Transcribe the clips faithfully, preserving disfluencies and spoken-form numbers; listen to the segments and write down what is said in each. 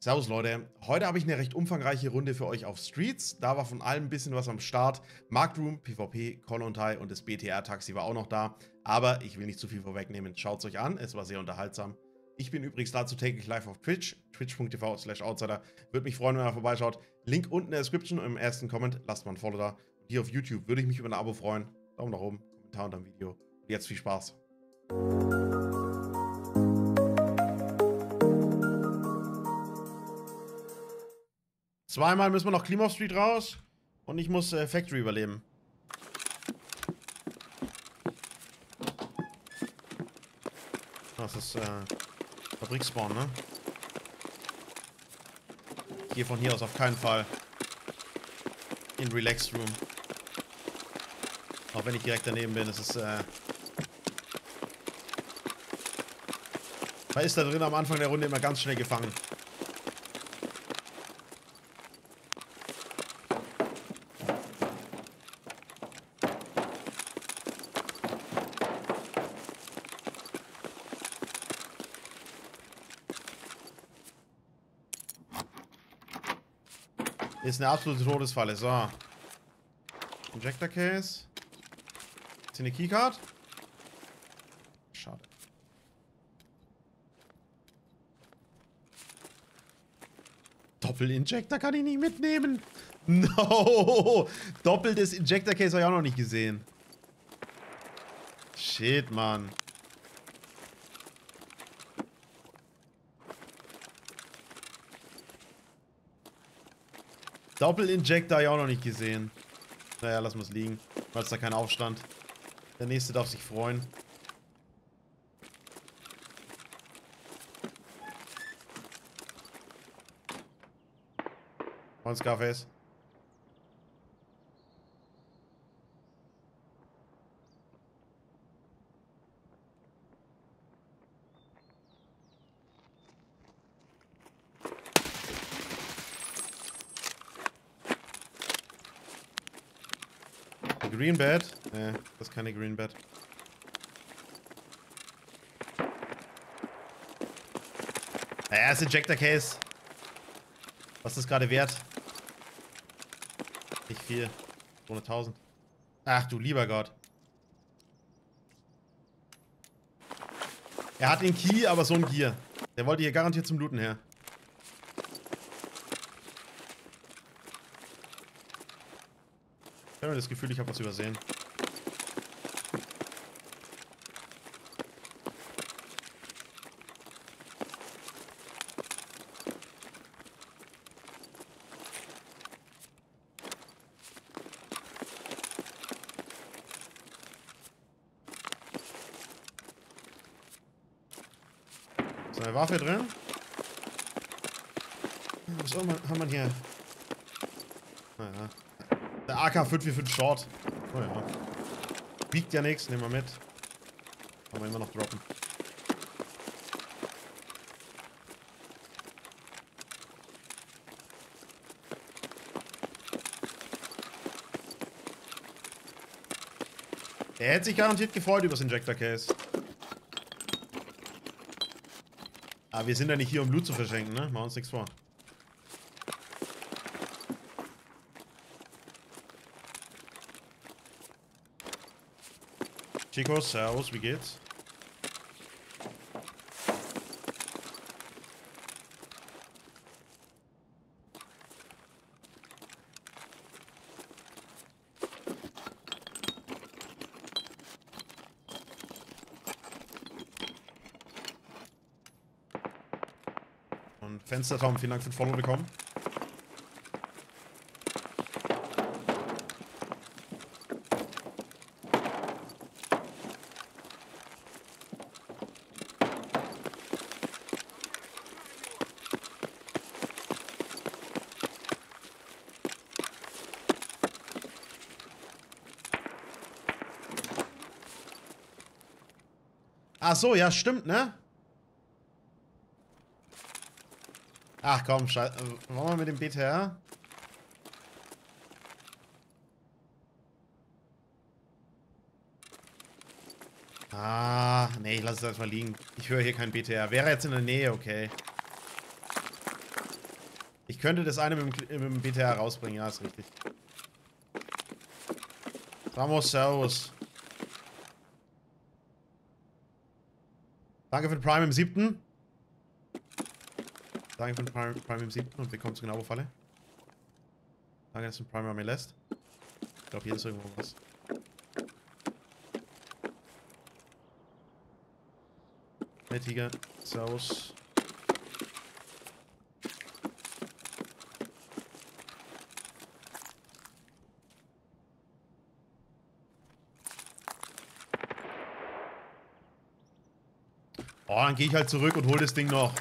Servus Leute, heute habe ich eine recht umfangreiche Runde für euch auf Streets. Da war von allem ein bisschen was am Start. Marktroom, PvP, Kollontai und das B T R-Taxi war auch noch da. Aber ich will nicht zu viel vorwegnehmen. Schaut es euch an, es war sehr unterhaltsam. Ich bin übrigens dazu täglich live auf Twitch, twitch punkt t v slash outsider. Würde mich freuen, wenn ihr vorbeischaut. Link unten in der Description und im ersten Comment. Lasst mal ein Follow da. Und hier auf YouTube würde ich mich über ein Abo freuen. Daumen nach oben, Kommentar unter dem Video. Und jetzt viel Spaß. Zweimal müssen wir noch Klima Street raus und ich muss äh, Factory überleben. Das ist äh, Fabrikspawn, ne? Ich gehe von hier aus auf keinen Fall in Relax Room. Auch wenn ich direkt daneben bin, es ist äh man ist da drin am Anfang der Runde immer ganz schnell gefangen. Ist eine absolute Todesfalle. So. Injector Case. Ist hier eine Keycard? Schade. Doppel-Injector kann ich nicht mitnehmen. No! Doppeltes Injector Case habe ich auch noch nicht gesehen. Shit, Mann. Doppel-Injector habe ich auch noch nicht gesehen. Naja, lassen wir es liegen. Weil es da kein Aufstand. Der nächste darf sich freuen. Und Scarface. Green Bed? Nee, das ist keine Green Bed. Naja, das Injector Case. Was ist das gerade wert? Nicht viel. zweihunderttausend. Ach du lieber Gott. Er hat den Key, aber so ein Gear. Der wollte hier garantiert zum Looten her. Ich habe das Gefühl, ich habe was übersehen. Ist eine Waffe drin? Was haben wir hier? Naja. Der A K fünf vier fünf Short. Oh ja. Wiegt ja nichts, nehmen wir mit. Kann man immer noch droppen. Er hätte sich garantiert gefreut über das Injector Case. Aber wir sind ja nicht hier, um Loot zu verschenken, ne? Machen wir uns nichts vor. Chicos, servus, wie geht's? Und Fenstertraum, vielen Dank für den Follow bekommen. Ach so, ja, stimmt, ne? Ach komm, scheiße. Wollen wir mit dem B T R? Ah, nee, ich lasse es erstmal liegen. Ich höre hier kein B T R. Wäre jetzt in der Nähe, okay. Ich könnte das eine mit dem, mit dem B T R rausbringen, ja, ist richtig. Vamos, servus. Danke für den Prime im siebten. Danke für den Prime, Prime im siebten und bekommst genau, wo Falle. Danke, dass du den Prime mir lässt. Ich glaube, hier ist irgendwo was. Hey, Tiger. Servus. Oh, dann gehe ich halt zurück und hol das Ding noch.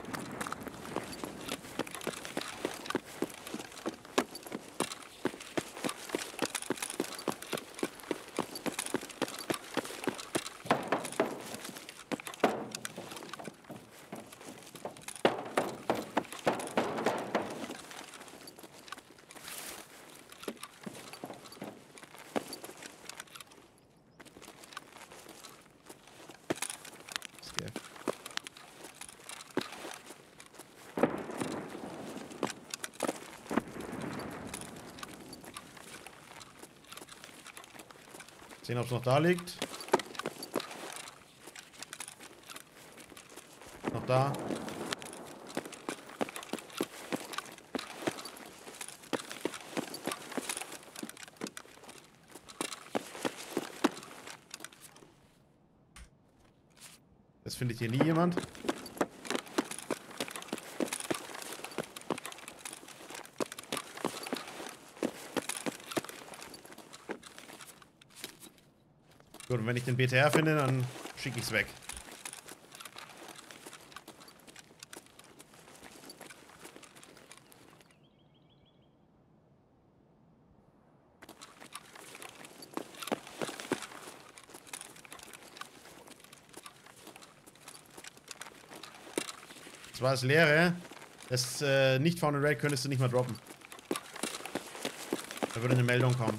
Sehen, ob es noch da liegt. Noch da. Das findet hier nie jemand. Gut, und wenn ich den B T R finde, dann schicke ich es weg. Das war das Leere. Das äh, nicht Found Raid könntest du nicht mal droppen. Da würde eine Meldung kommen.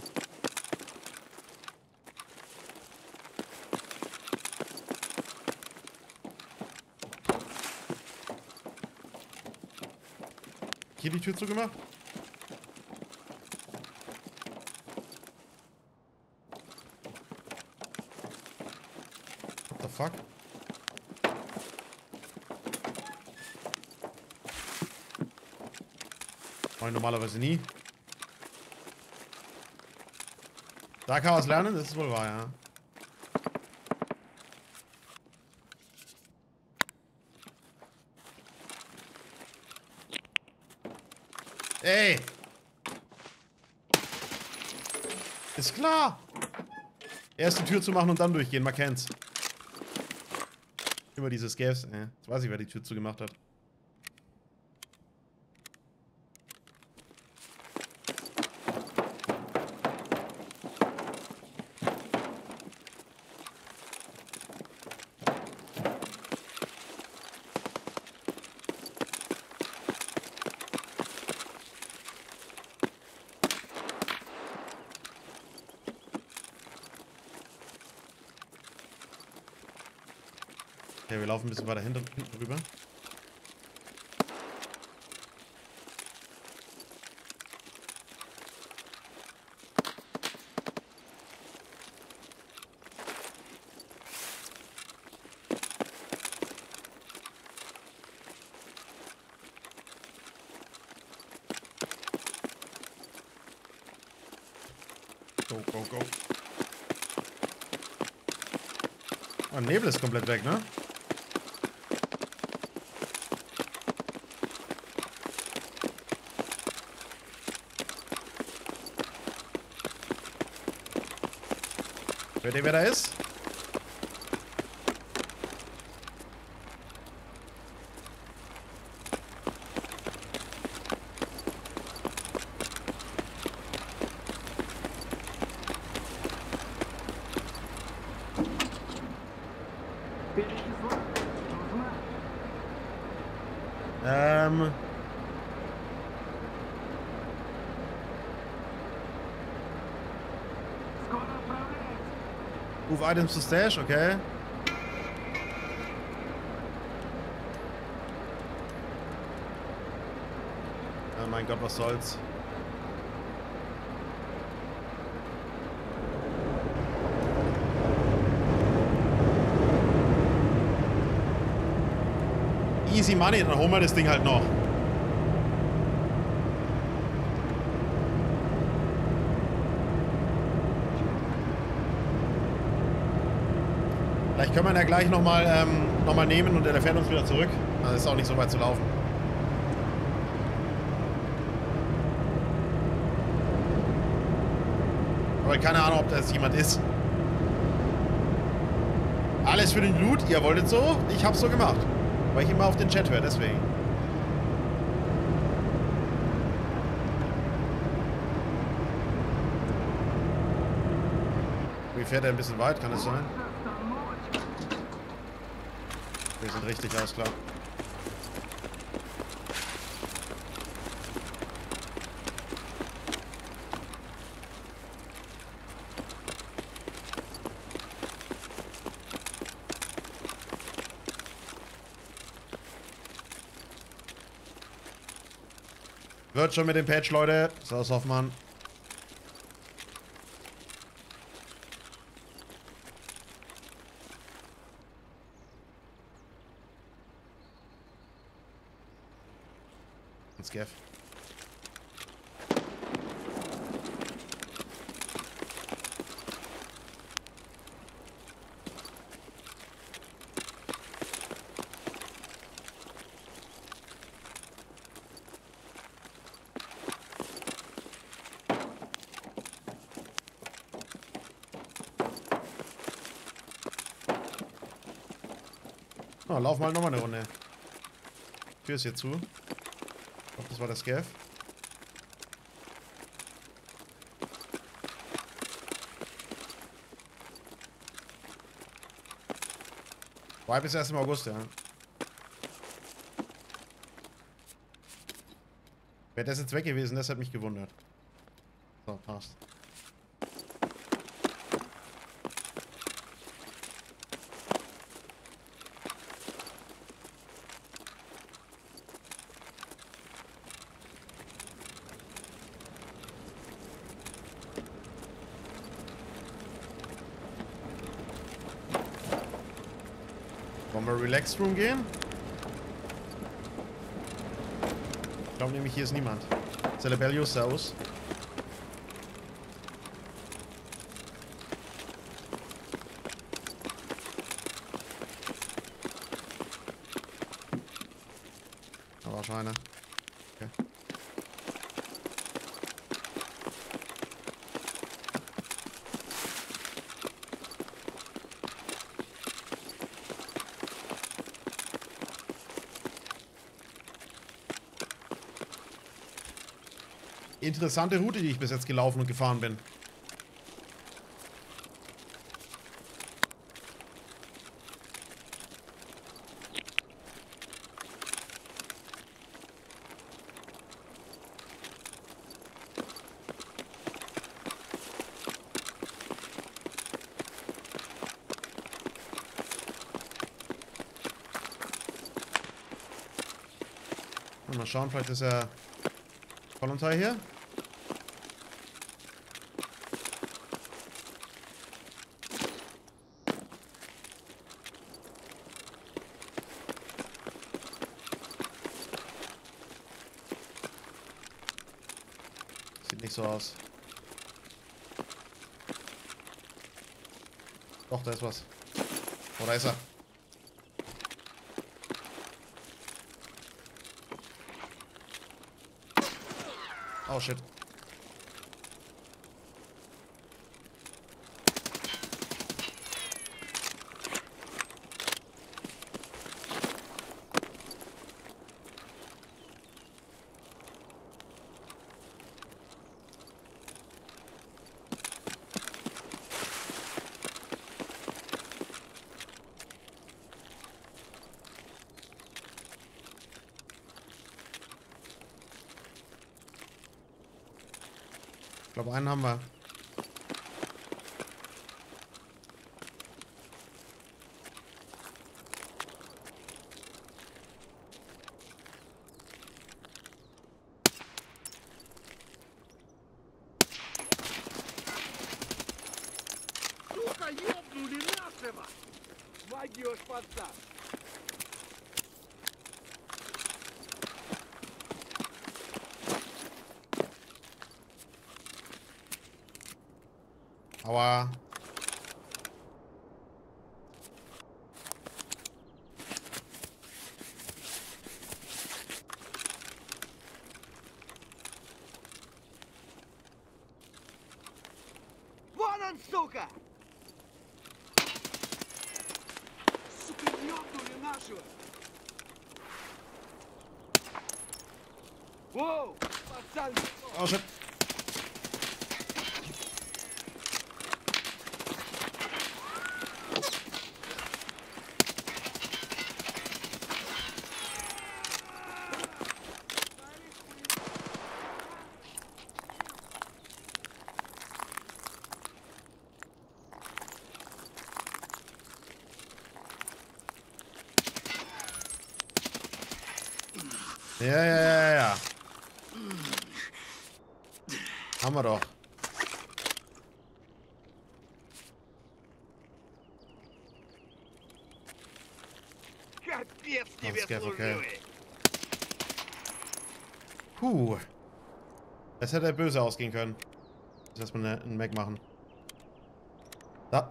Hier die Tür zugemacht? What the fuck? Mach ich normalerweise nie. Da kann man was lernen, das ist wohl wahr, ja. Ey! Ist klar! Erst die Tür zu machen und dann durchgehen, man kennt's. Immer diese Scavs. Äh, jetzt weiß ich, wer die Tür zugemacht hat. Okay, wir laufen ein bisschen weiter hinten, hinten rüber. Go, go, go. Oh, Nebel ist komplett weg, ne? Hört ihr, wer da ist? Ähm... Move items to stash, okay. Oh mein Gott, was soll's. Easy Money, dann holen wir das Ding halt noch. Vielleicht können wir ihn ja gleich nochmal ähm, noch mal nehmen und er fährt uns wieder zurück. Also ist auch nicht so weit zu laufen. Aber keine Ahnung, ob das jemand ist. Alles für den Loot. Ihr wolltet so, ich hab's so gemacht. Weil ich immer auf den Chat höre, deswegen. Wie fährt er ein bisschen weit, kann das sein? Wir sind richtig aus, klar. Wird schon mit dem Patch, Leute. So, Hoffmann. Und Scaff. Oh, lauf mal nochmal eine Runde. Tür ist hier zu. Ich glaube, das war der Scav. War bis erst im August, ja. Wäre das jetzt weg gewesen, das hat mich gewundert. So, passt. Wollen wir Relax Room gehen? Ich glaube nämlich, hier ist niemand. Celebellius, Servus. Aber Scheine. Okay. Interessante Route, die ich bis jetzt gelaufen und gefahren bin. Mal schauen, vielleicht ist er Volunteer hier. Sieht nicht so aus. Doch, da ist was. Oh, da ist er. Oh, shit. Ich glaube, einen haben wir. Aua. Сука! Сука, ёбнули нашего! Воу! Пацан! Oh shit. Ja, ja, ja, ja. Haben wir doch. Капец Oh, тебе Scav, okay. служивый! Puh. Das hätte böse ausgehen können. Ich lass mal einen Mac machen. Da.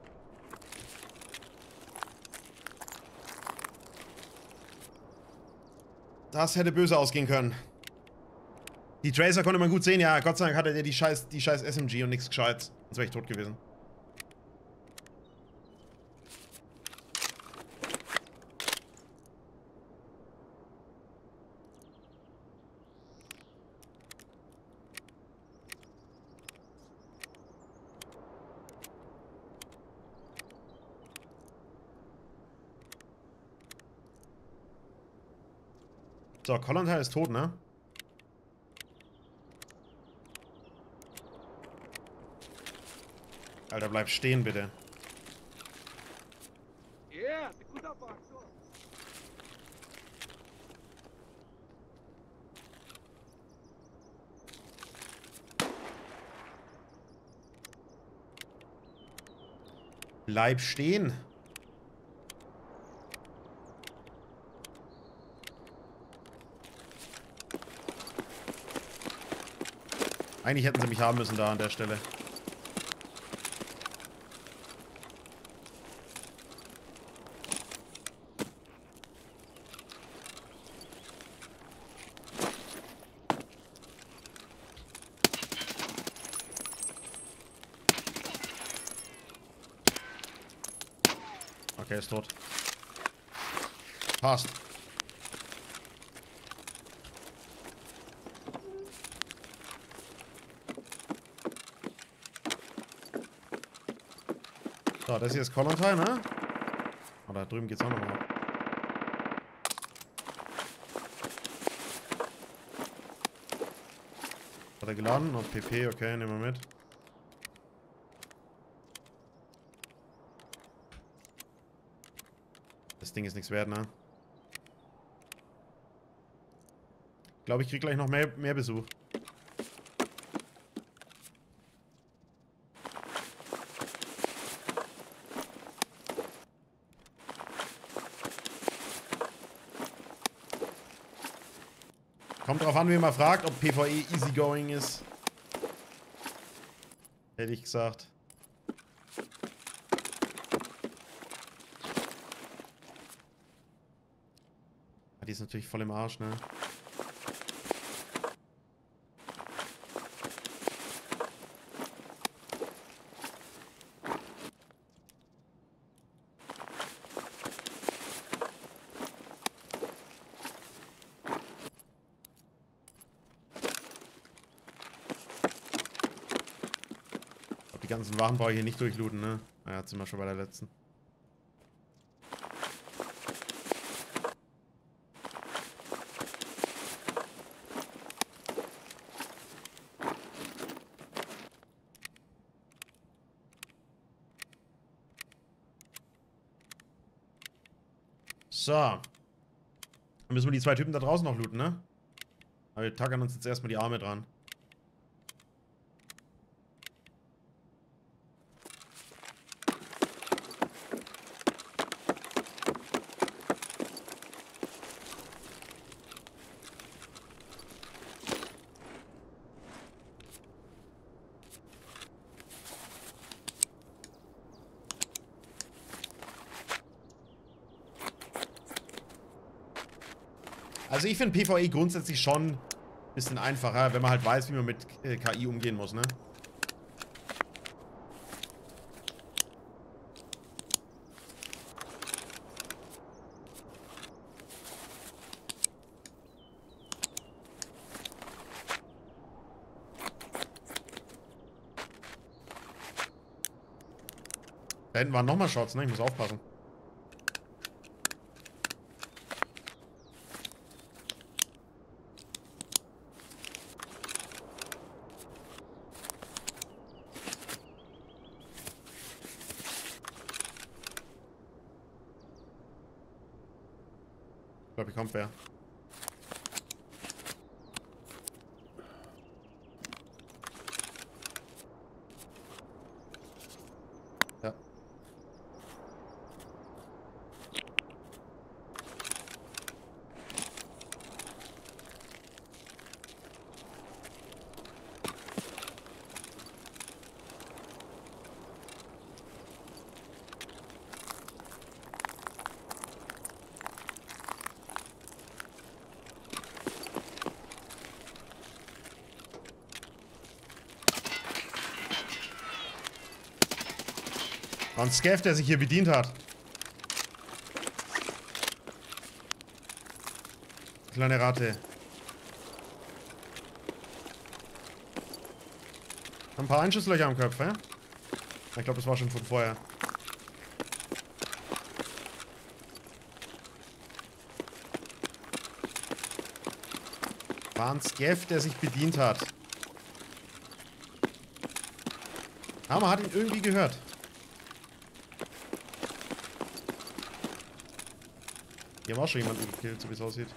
Das hätte böse ausgehen können. Die Tracer konnte man gut sehen, ja. Gott sei Dank hatte der die scheiß, die scheiß S M G und nichts Gescheites. Sonst wäre ich tot gewesen. So, Kollontai ist tot, ne? Alter, bleib stehen, bitte. Э, ты куда пошел? Bleib stehen. Eigentlich hätten sie mich haben müssen da an der Stelle. Okay, ist tot. Passt. So, das hier ist Kollontai, ne? Oh, da drüben geht's auch nochmal ab. Hat er geladen? Noch P P, okay, nehmen wir mit. Das Ding ist nichts wert, ne? Ich glaube, ich krieg gleich noch mehr, mehr Besuch. Kommt drauf an, wie man fragt, ob PvE easygoing ist. Hätte ich gesagt. Die ist natürlich voll im Arsch, ne? Die ganzen Wachen brauche ich hier nicht durchlooten, ne? Naja, jetzt sind wir schon bei der letzten. So. Dann müssen wir die zwei Typen da draußen noch looten, ne? Aber wir tackern uns jetzt erstmal die Arme dran. Also ich finde PvE grundsätzlich schon ein bisschen einfacher, wenn man halt weiß, wie man mit äh, K I umgehen muss, ne? Da hinten waren nochmal Shots, ne? Ich muss aufpassen. Ich glaube, hier kommt wer. Ja. War ein Scav, der sich hier bedient hat. Kleine Ratte. Ein paar Einschusslöcher am Kopf, hä? Ich glaube, das war schon von vorher. War ein Scav, der sich bedient hat. Aber man hat ihn irgendwie gehört. Hier haben auch schon jemanden gekillt, so wie es aussieht.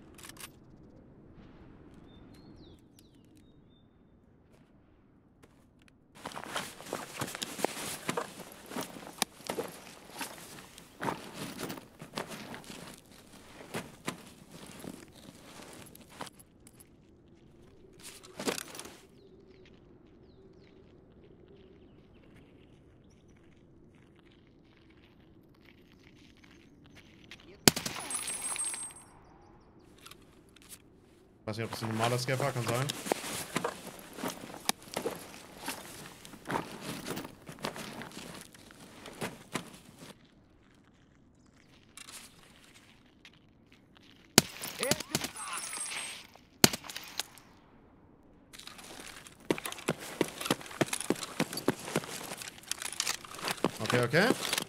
Ich weiß nicht, ob das ein normaler Scav war, kann sein. Okay, okay.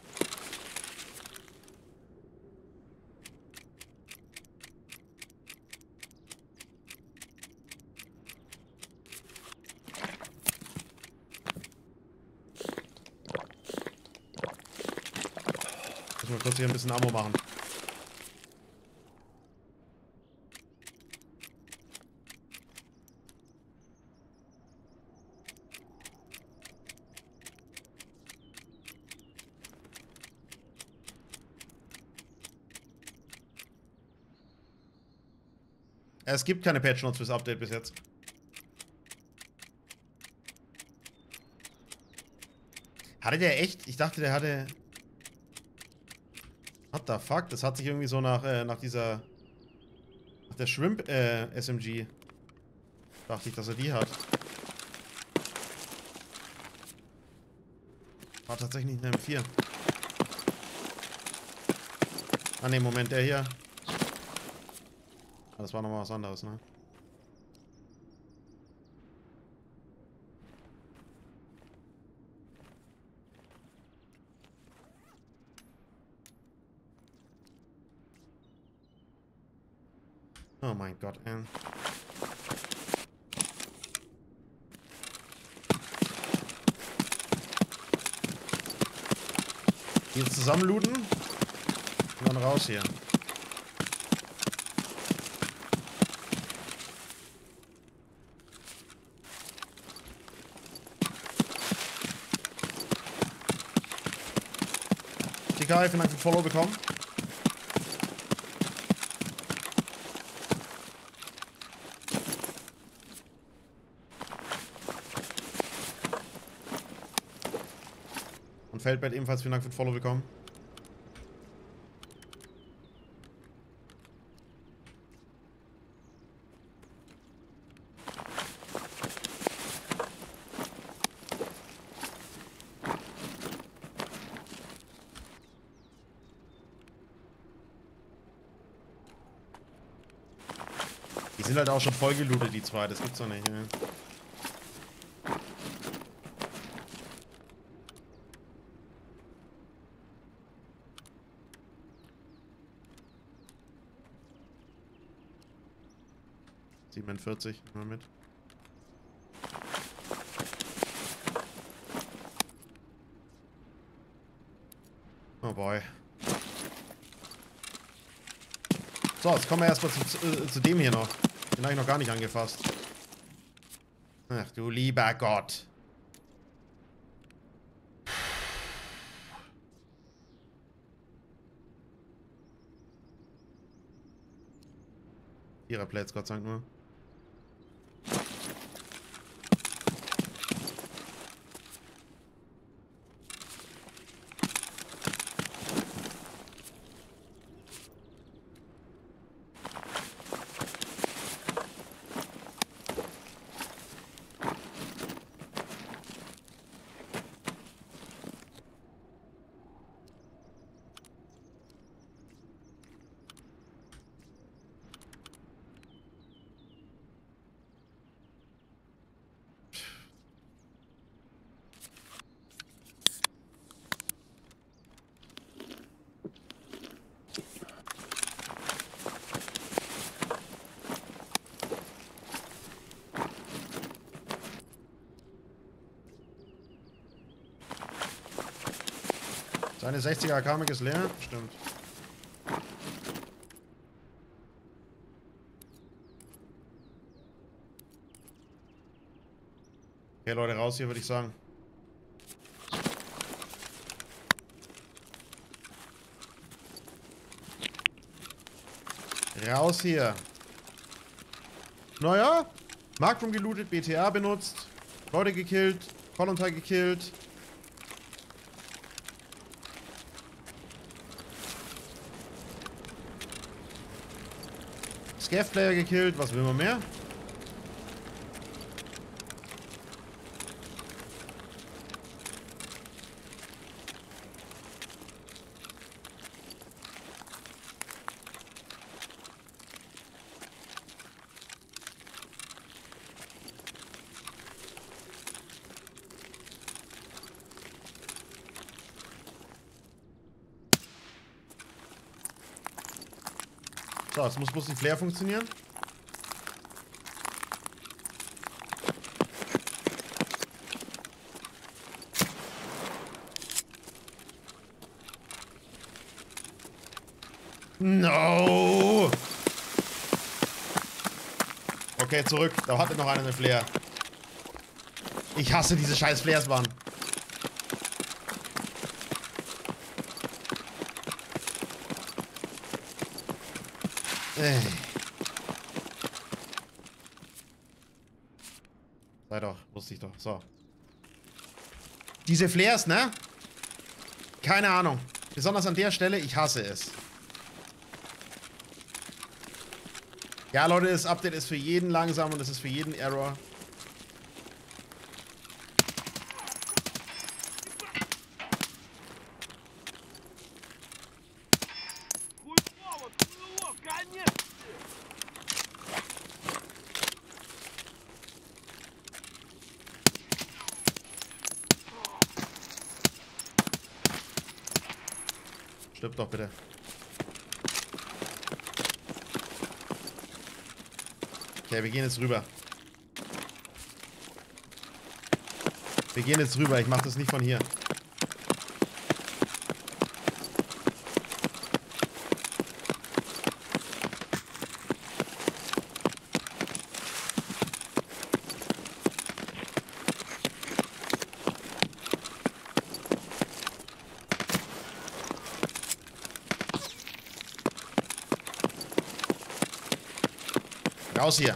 Müssen wir kurz hier ein bisschen Ammo machen. Es gibt keine Patch Notes fürs Update bis jetzt. Hatte der echt? Ich dachte, der hatte... What the fuck? Das hat sich irgendwie so nach, äh, nach dieser... Nach der Shrimp, äh, S M G... Dachte ich, dass er die hat. War tatsächlich nicht eine M vier. Ah ne, Moment, der hier... Das war nochmal was anderes, ne? Oh mein Gott, ey. Jetzt zusammen looten und dann raus hier. T K, vielen Dank für Follow bekommen. Und Feldbett ebenfalls vielen Dank für Follow bekommen. sind halt auch schon voll gelootet, die zwei. Das gibt's doch nicht, ne? siebenundvierzig, mal mit. Oh boy. So, jetzt kommen wir erstmal zu, zu, zu dem hier noch. Den habe ich noch gar nicht angefasst. Ach du lieber Gott. Vierer-Plates, Gott sei Dank nur. Seine sechziger A K ist leer? Stimmt. Okay, Leute, raus hier, würde ich sagen. Raus hier. Naja, Marktroom gelootet, B T A benutzt, Leute gekillt, Volunteer gekillt. Scav-Player gekillt, was will man mehr? So, jetzt muss bloß die Flare funktionieren. No! Okay, zurück. Da hatte noch einer eine Flare. Ich hasse diese scheiß Flares, Mann. Ey. Sei doch, wusste ich doch. So. Diese Flares, ne? Keine Ahnung. Besonders an der Stelle, ich hasse es. Ja, Leute, das Update ist für jeden langsam und es ist für jeden Error. Stirb doch bitte. Okay, wir gehen jetzt rüber. Wir gehen jetzt rüber. Ich mach das nicht von hier. Raus hier.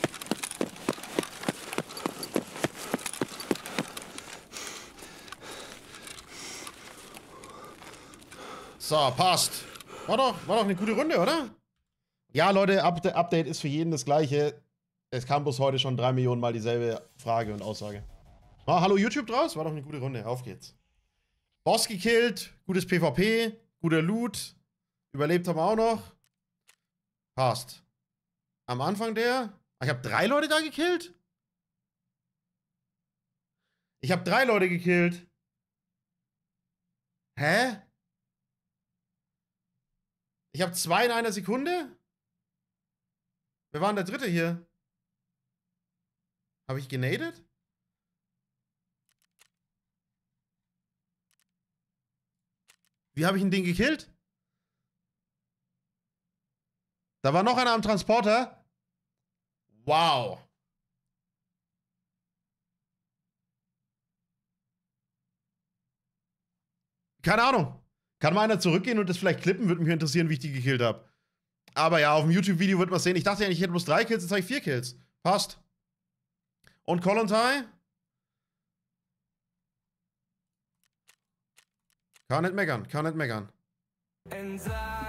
So, passt. War doch, war doch eine gute Runde, oder? Ja, Leute, Up Update ist für jeden das gleiche. Es kam bloß heute schon drei Millionen Mal dieselbe Frage und Aussage. Oh, hallo YouTube draus? War doch eine gute Runde. Auf geht's. Boss gekillt, gutes PvP, guter Loot. Überlebt haben wir auch noch. Passt. Am Anfang der... Ich habe drei Leute da gekillt? Ich habe drei Leute gekillt. Hä? Ich habe zwei in einer Sekunde? Wer war denn der dritte hier? Habe ich genadet? Wie habe ich ein Ding gekillt? Da war noch einer am Transporter. Wow. Keine Ahnung. Kann mal einer zurückgehen und das vielleicht klippen? Würde mich interessieren, wie ich die gekillt habe. Aber ja, auf dem YouTube-Video wird man sehen. Ich dachte ja, ich hätte bloß drei Kills, jetzt habe ich vier Kills. Passt. Und Kollontai? Kann nicht meckern, kann nicht meckern.